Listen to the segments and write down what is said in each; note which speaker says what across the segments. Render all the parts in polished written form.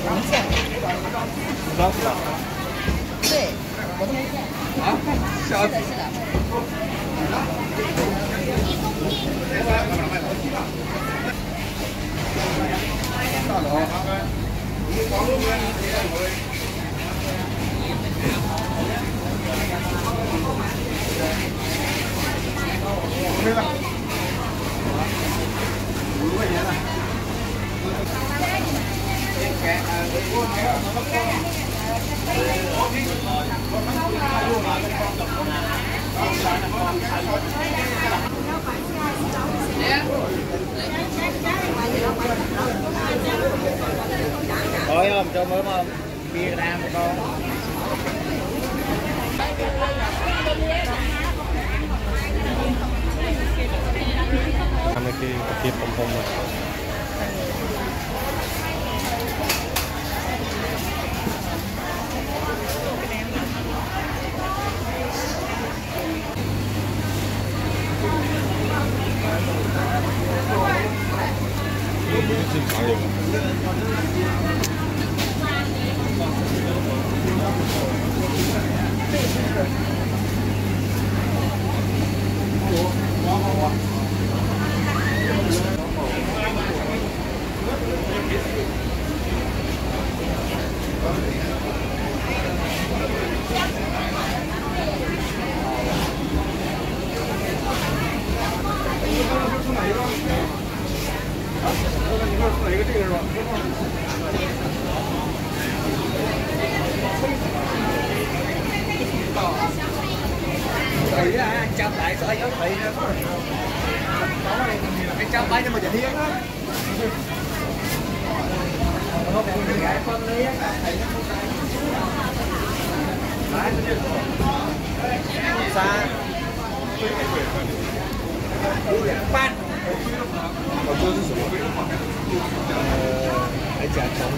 Speaker 1: 对，我都没见。啊？是的，是的。
Speaker 2: Thôi không cho mới không bia ra một con cái kịp không không rồi xin chào rồi. Chăm lại sợi ớt thị nữa cái chăm bay cho mà giờ hiến á không còn cái gái phân lý á xa pan cái chả trống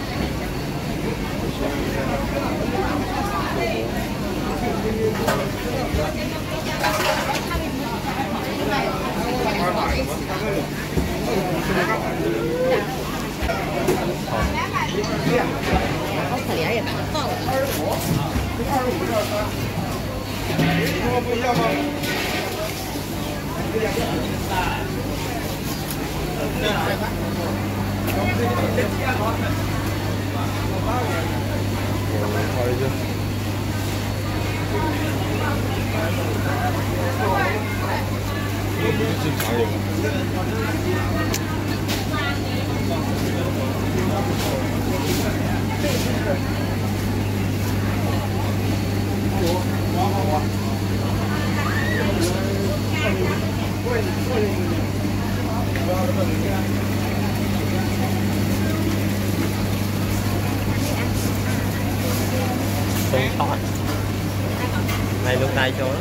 Speaker 1: 好可怜呀，放了。
Speaker 3: 不要吗？正常人。
Speaker 2: Tôm tỏi này lúc này cho nó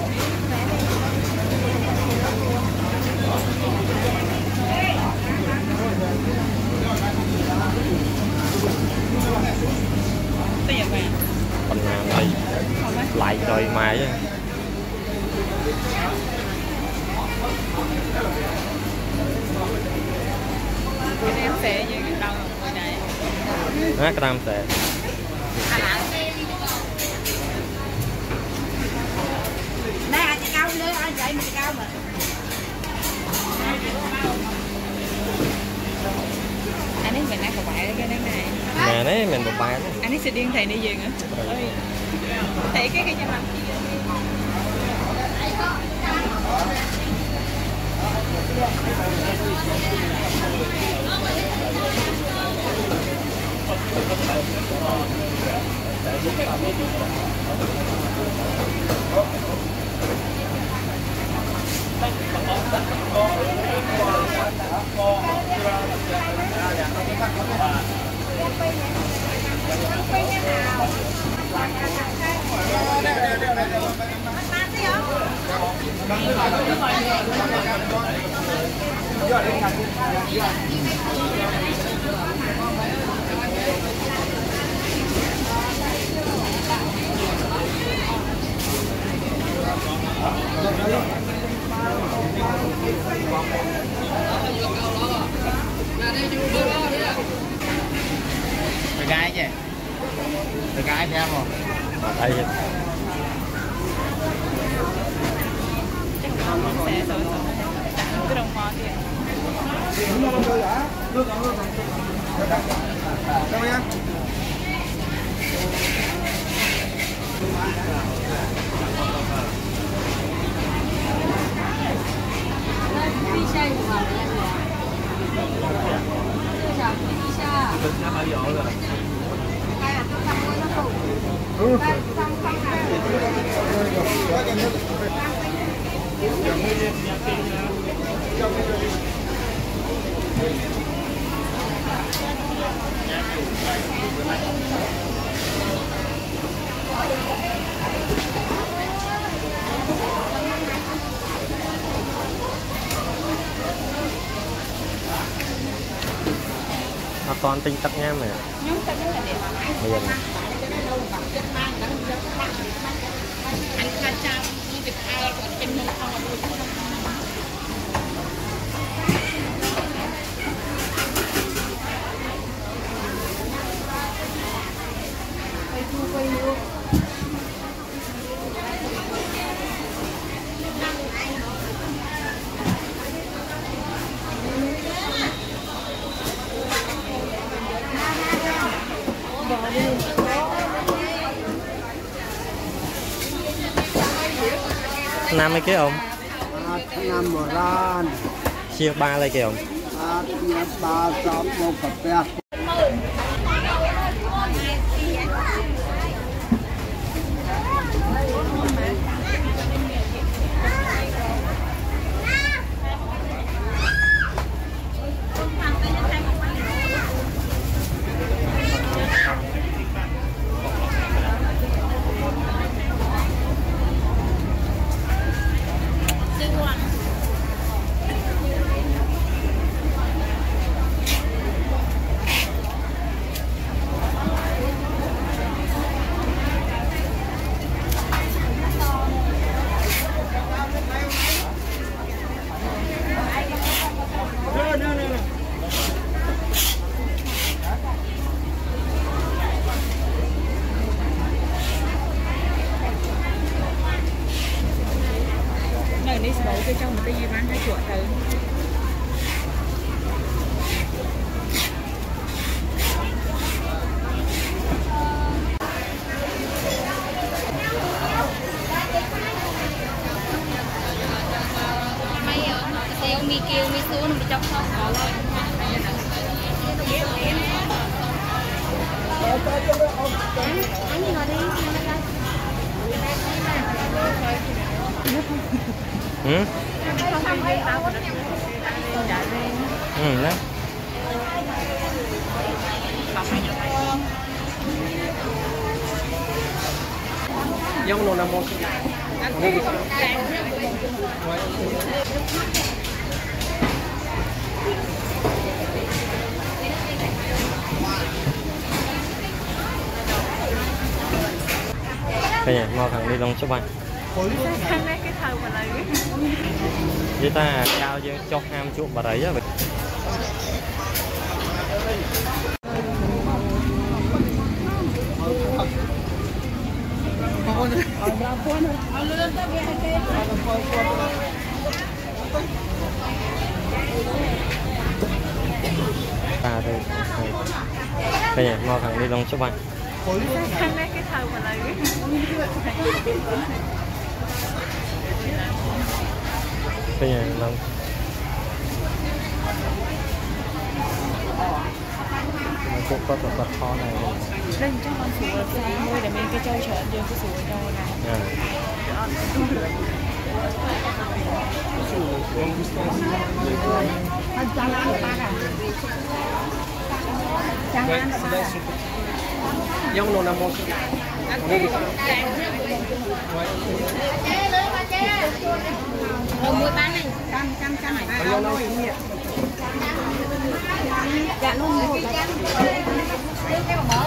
Speaker 2: còn này lại rồi mà chứ
Speaker 4: cái em xẻ với cái đầu này
Speaker 2: cái nam xẻ
Speaker 1: đây anh chị cao nữa anh dậy mình cao mà
Speaker 4: anh ấy mình ăn một bài cái này
Speaker 2: nè đấy mình một bài
Speaker 4: anh ấy sẽ điên thầy đi về nữa thấy cái cho mình
Speaker 2: gái
Speaker 3: cái theo rồi.
Speaker 2: Đây.
Speaker 4: Sẽ rồi cái đồng hồ thì
Speaker 2: toàn tinh tắc nhám này.
Speaker 4: nhóm ta rất là đẹp.
Speaker 2: Bây giờ này.
Speaker 4: Anh ta chăm đi việc ai còn trên nông thôn.
Speaker 2: Nam mấy cái không?
Speaker 3: Năm một ran.
Speaker 2: Chia ba lấy cái không?
Speaker 3: Ba chọn một cặp bè.
Speaker 4: Đi số cái trong một cái gì bán cái chuột từ mày xeo mi kêu mi xuống mi trong không có rồi anh ngồi đi
Speaker 2: Ừ. Ừ đấy.
Speaker 3: Giống luôn là một.
Speaker 2: Cái này mò thằng đi lông số ba.
Speaker 4: cái thầu mà lại
Speaker 2: Với ta cao dương cho ham chuột bà đấy á. À đây. Cái này mò thằng đi lông số ba.
Speaker 4: cái thầu mà lại
Speaker 2: Cái này lông. Cũng có vật kho này.
Speaker 4: Đây chắc con sủi mua để mình cái chơi chợ đưa cái sủi cho này.
Speaker 3: Giống luôn là một.
Speaker 1: Mua bán này, trăm này. Dạ luôn một cái mở.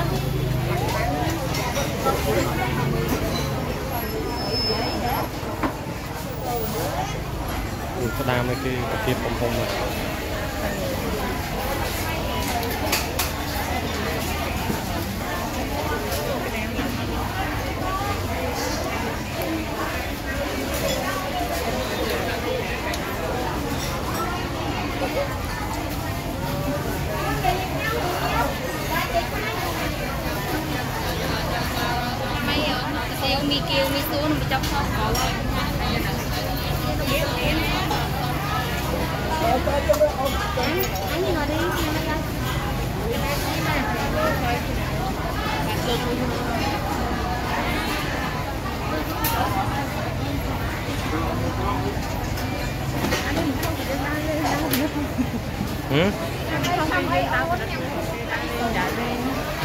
Speaker 2: Có đa mấy cái kia phong này.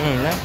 Speaker 2: Ừ, đó.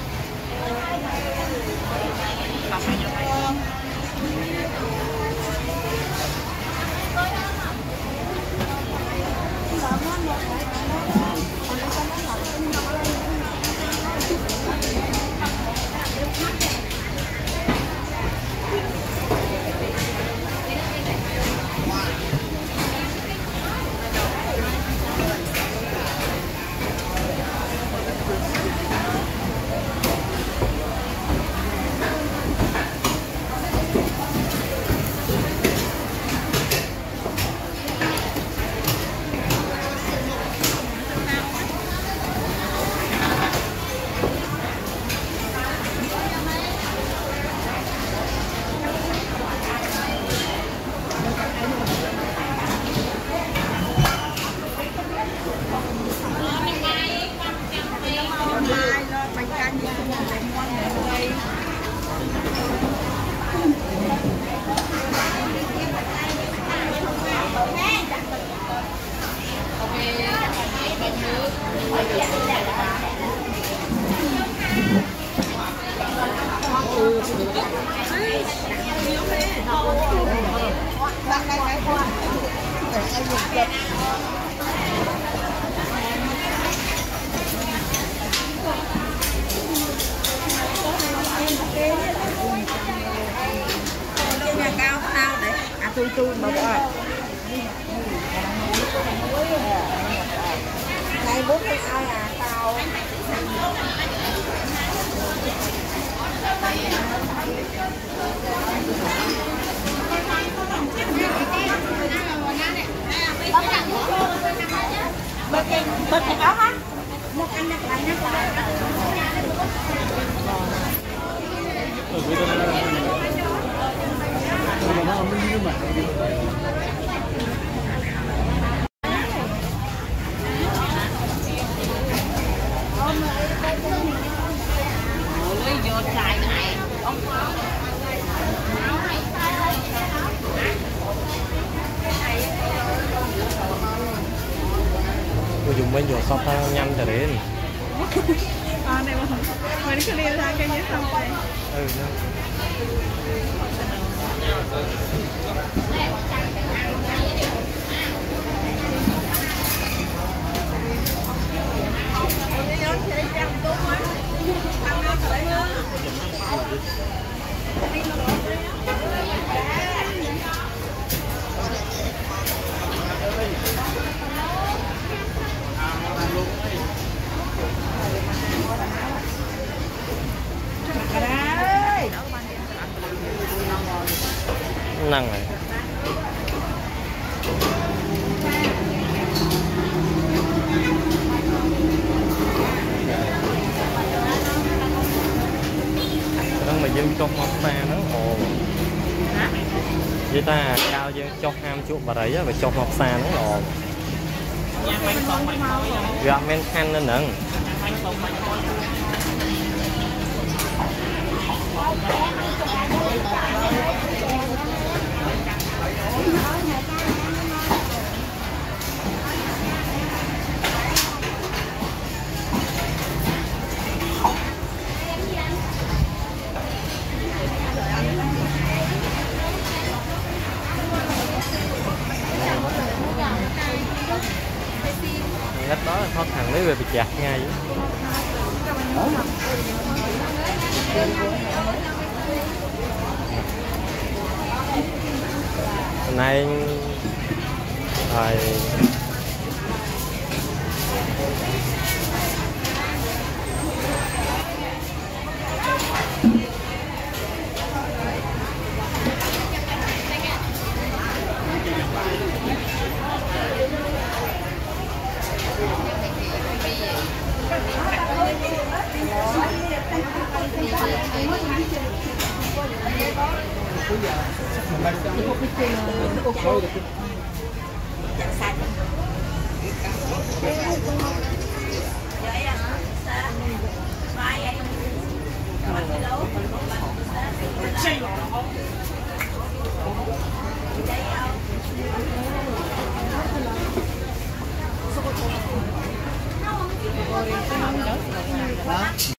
Speaker 1: Nhà cao sao đấy? À tôi mà gọi. Này bút hay ai à tao. Bật cái áo hả? Một anh đặt lại
Speaker 2: Tôi dùng bên vô shop nhanh cho đến.
Speaker 4: Này mà mình cứ đi ra cái nhớ xong rồi.
Speaker 2: Ừ, đó. Năng này. Đang mà dân trong món ta nó ồ. Vậy ta cao dân cho ham chuột bà đấy và cho mọc xa nó ồ. Gặp men khăn lên nè. Cách đó là thoát thằng lấy về bị chặt ngay. Hôm nay rồi